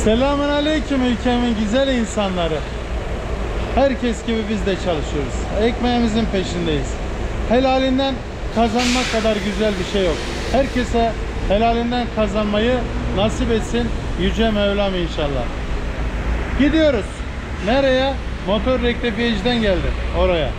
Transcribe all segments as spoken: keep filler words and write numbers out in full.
Selamünaleyküm ülkemin güzel insanları. Herkes gibi biz de çalışıyoruz. Ekmeğimizin peşindeyiz. Helalinden kazanmak kadar güzel bir şey yok. Herkese helalinden kazanmayı nasip etsin Yüce Mevlam inşallah. Gidiyoruz. Nereye? Motor rektifiyeciden geldim. Oraya.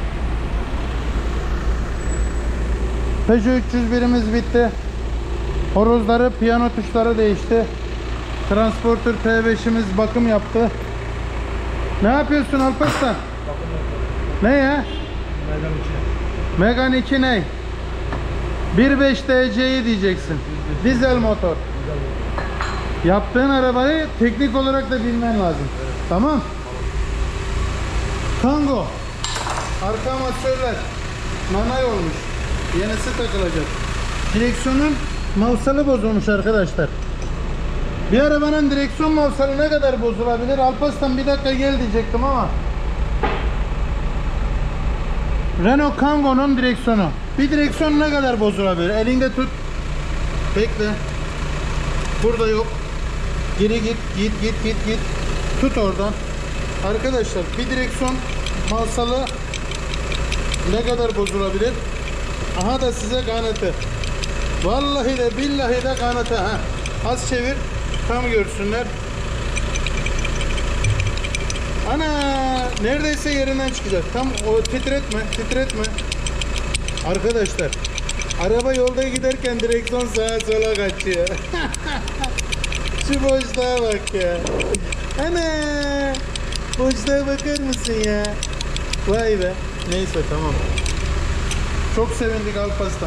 Peugeot üç yüz birimiz bitti. Horozları, piyano tuşları değişti. Transporter T beşimiz bakım yaptı. Ne yapıyorsun Alparslan? Ne ya? Megane iki ne? bir nokta beş D C'yi diyeceksin. Dizel motor. Yaptığın arabayı teknik olarak da bilmen lazım. Evet. Tamam. Tango. Arka amatörler nanay olmuş. Yenisi takılacak. Direksiyonun mavsalı bozulmuş arkadaşlar. Bir arabanın direksiyon mavsalı ne kadar bozulabilir? Alparslan bir dakika gel diyecektim ama Renault Kangoo'nun direksiyonu. Bir direksiyon ne kadar bozulabilir? Elinde tut. Bekle. Burada yok. Geri git, git, git, git, git. Tut oradan. Arkadaşlar bir direksiyon mavsalı ne kadar bozulabilir? Aha da size kanıtı. Vallahi de billahi de kanıtı. Ha. Az çevir. Tam görsünler. Ana neredeyse yerinden çıkacak. Tam o titretme, titretme. Arkadaşlar, araba yolda giderken direksiyon sağa sola kaçıyor. Şu boşluğa bak ya. Ana boşluğa bakar mısın ya? Vay be. Neyse tamam. Çok sevindik Alparslan.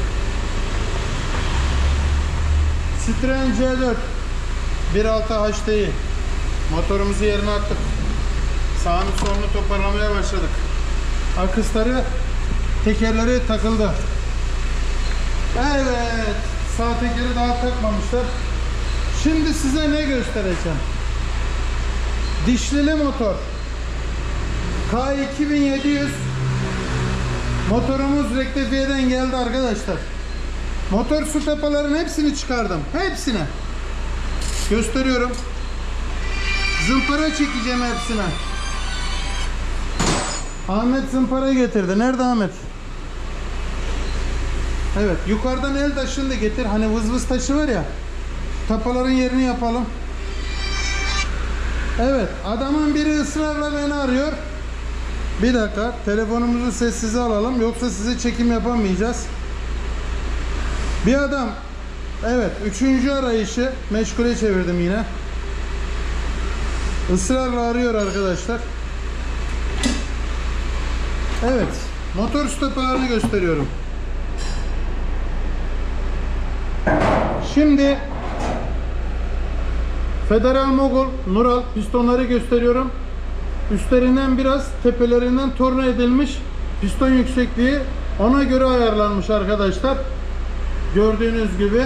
Citroen C dört bir nokta altı H D I motorumuzu yerine attık. Sağını solunu toparlamaya başladık. Akısları, tekerleri takıldı. Evet, sağ tekeri daha takmamışlar. Şimdi size ne göstereceğim? Dişlili motor K iki bin yedi yüz motorumuz rektifiyeden geldi arkadaşlar. Motor su tapalarının hepsini çıkardım. Hepsini. Gösteriyorum. Zımpara çekeceğim hepsine. Ahmet zımparayı getirdi. Nerede Ahmet? Evet. Yukarıdan el taşını da getir. Hani vız vız taşı var ya. Tapaların yerini yapalım. Evet. Adamın biri ısrarla beni arıyor. Bir dakika. Telefonumuzu sessize alalım. Yoksa size çekim yapamayacağız. Bir adam, evet, üçüncü arayışı meşgule çevirdim yine. Israrla arıyor arkadaşlar. Evet, motor stopalarını gösteriyorum. Şimdi Federal Mogul Nural pistonları gösteriyorum. Üstlerinden biraz, tepelerinden torna edilmiş piston yüksekliği ona göre ayarlanmış arkadaşlar. Gördüğünüz gibi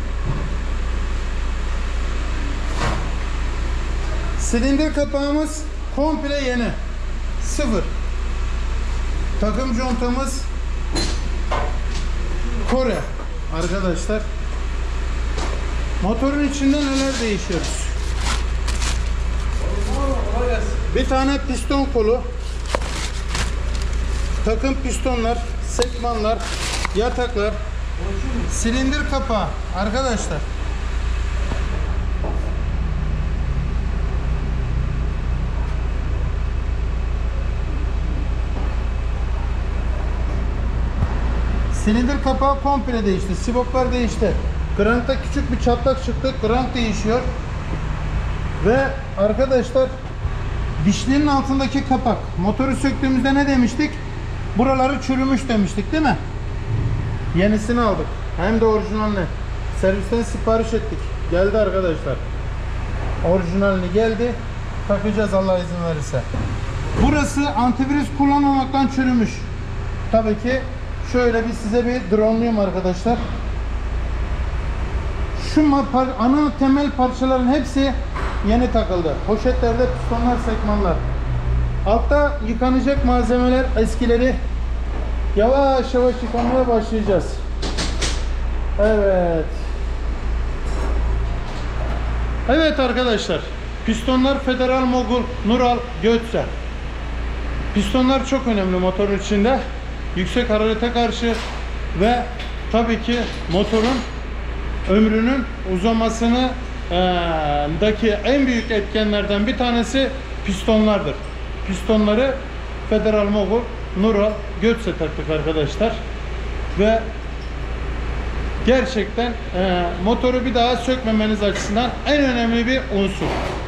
silindir kapağımız komple yeni, sıfır. Takım contamız Kore arkadaşlar. Motorun içinde neler değişiyoruz? Bir tane piston kolu, takım pistonlar, sekmanlar, yataklar, silindir kapağı arkadaşlar. Silindir kapağı komple değişti. Siboplar değişti. Krankta küçük bir çatlak çıktı. Krank değişiyor. Ve arkadaşlar dişlinin altındaki kapak. Motoru söktüğümüzde ne demiştik? Buraları çürümüş demiştik değil mi? Yenisini aldık. Hem de orijinalini. Servisten sipariş ettik. Geldi arkadaşlar. Orijinalini geldi. Takacağız Allah izin verirse. Burası antivirüs kullanmamaktan çürümüş. Tabii ki şöyle bir size bir drone'luyum arkadaşlar. Şu ana temel parçaların hepsi yeni takıldı. Poşetlerde pistonlar, sekmanlar. Altta yıkanacak malzemeler eskileri. Yavaş yavaş yıkamaya başlayacağız. Evet. Evet arkadaşlar, pistonlar Federal Mogul Nural Götze. Pistonlar çok önemli motorun içinde. Yüksek hararete karşı ve tabii ki motorun ömrünün uzamasını e, daki en büyük etkenlerden bir tanesi pistonlardır. Pistonları Federal Mogul Nural Götze taktık arkadaşlar. Ve gerçekten e, motoru bir daha sökmemeniz açısından en önemli bir unsur.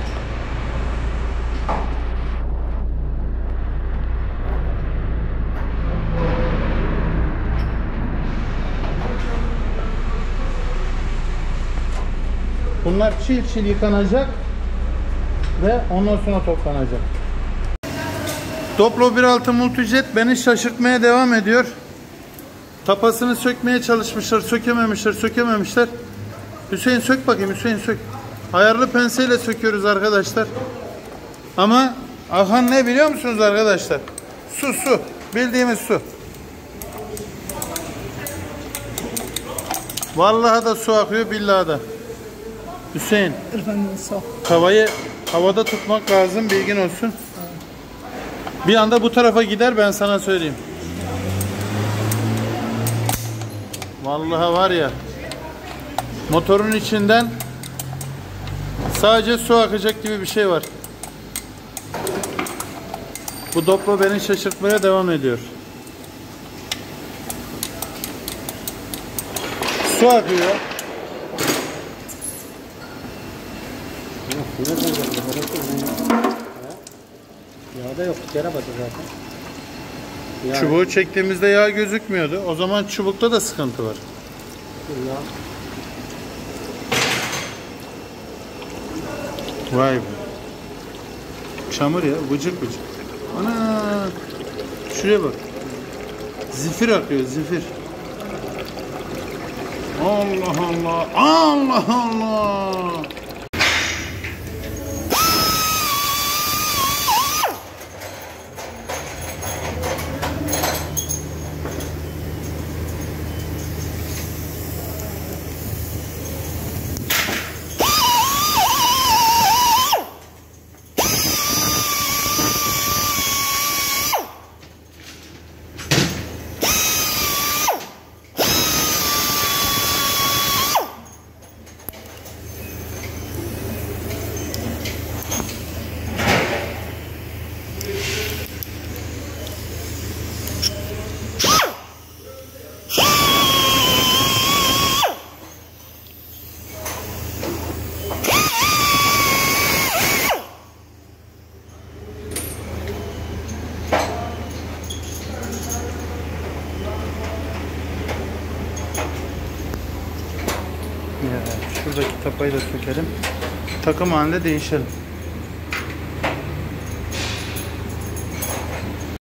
Bunlar çil çil yıkanacak ve ondan sonra toplanacak. Doblo bir altı Multijet beni şaşırtmaya devam ediyor. Tapasını sökmeye çalışmışlar, sökememişler, sökememişler. Hüseyin sök bakayım, Hüseyin sök. Ayarlı penseyle söküyoruz arkadaşlar. Ama akan ne biliyor musunuz arkadaşlar? Su, su. Bildiğimiz su. Vallahi da su akıyor, billahi da. Hüseyin. Efendim sağ ol. Havayı havada tutmak lazım, bilgin olsun. Bir anda bu tarafa gider, ben sana söyleyeyim. Vallahi var ya, motorun içinden sadece su akacak gibi bir şey var. Bu Doblo beni şaşırtmaya devam ediyor. Su akıyor. Yağda yoktu, yere batı zaten. Yağ. Çubuğu çektiğimizde yağ gözükmüyordu. O zaman çubukta da sıkıntı var. Yağ. Vay be. Çamur ya, vıcık vıcık. Ana! Şuraya bak. Zifir akıyor, zifir. Allah Allah. Allah Allah. Evet, şuradaki tapayı da sökelim. Takım halinde değişelim.